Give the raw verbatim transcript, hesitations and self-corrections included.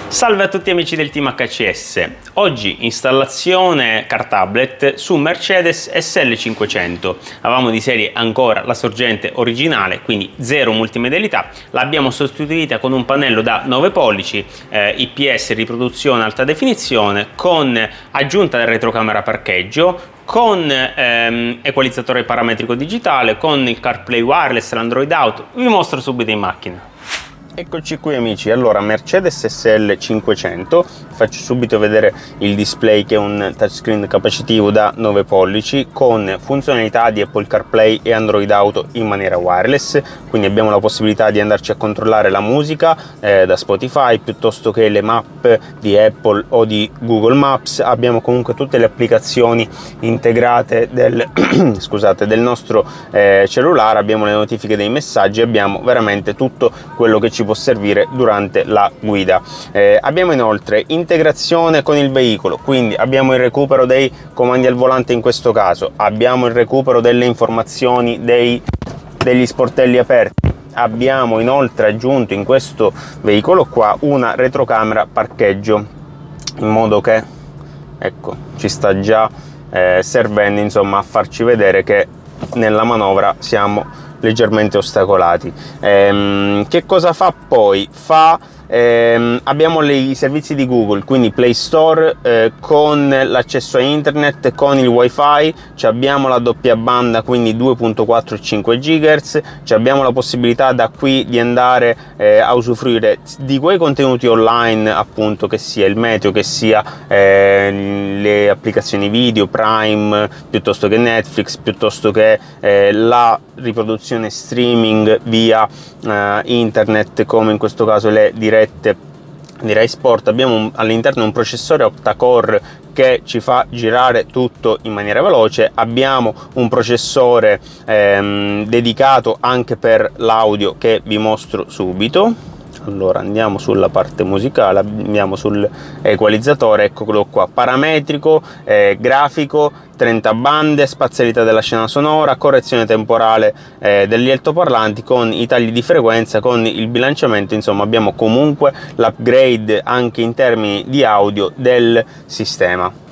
Salve a tutti amici del team H C S, oggi installazione car tablet su Mercedes S L cinquecento. Avevamo di serie ancora la sorgente originale, quindi zero multimedialità, l'abbiamo sostituita con un pannello da nove pollici, eh, I P S riproduzione alta definizione, con aggiunta del retrocamera parcheggio, con ehm, equalizzatore parametrico digitale, con il CarPlay wireless, l'Android Auto. Vi mostro subito in macchina. Eccoci qui amici, allora Mercedes S L cinquecento, faccio subito vedere il display che è un touchscreen capacitivo da nove pollici con funzionalità di Apple CarPlay e Android Auto in maniera wireless, quindi abbiamo la possibilità di andarci a controllare la musica eh, da Spotify piuttosto che le map di Apple o di Google Maps. Abbiamo comunque tutte le applicazioni integrate del, scusate, del nostro eh, cellulare, abbiamo le notifiche dei messaggi, abbiamo veramente tutto quello che ci può servire durante la guida. Eh, abbiamo inoltre integrazione con il veicolo, quindi abbiamo il recupero dei comandi al volante in questo caso, abbiamo il recupero delle informazioni dei, degli sportelli aperti, abbiamo inoltre aggiunto in questo veicolo qua una retrocamera parcheggio, in modo che ecco ci sta già eh, servendo insomma a farci vedere che nella manovra siamo leggermente ostacolati. Ehm, che cosa fa poi? Fa ehm, abbiamo le, i servizi di Google, quindi Play Store eh, con l'accesso a internet, con il wifi, abbiamo la doppia banda, quindi due virgola quattro e cinque gigahertz, abbiamo la possibilità da qui di andare eh, a usufruire di quei contenuti online, appunto, che sia il meteo, che sia eh, le applicazioni video Prime, piuttosto che Netflix, piuttosto che eh, la riproduzione streaming via eh, internet, come in questo caso le dirette di Rai Sport. Abbiamo all'interno un processore octa-core che ci fa girare tutto in maniera veloce, abbiamo un processore ehm, dedicato anche per l'audio che vi mostro subito. Allora andiamo sulla parte musicale, andiamo sull'equalizzatore, eccolo qua, parametrico, eh, grafico, trenta bande, spazialità della scena sonora, correzione temporale eh, degli altoparlanti con i tagli di frequenza, con il bilanciamento, insomma abbiamo comunque l'upgrade anche in termini di audio del sistema.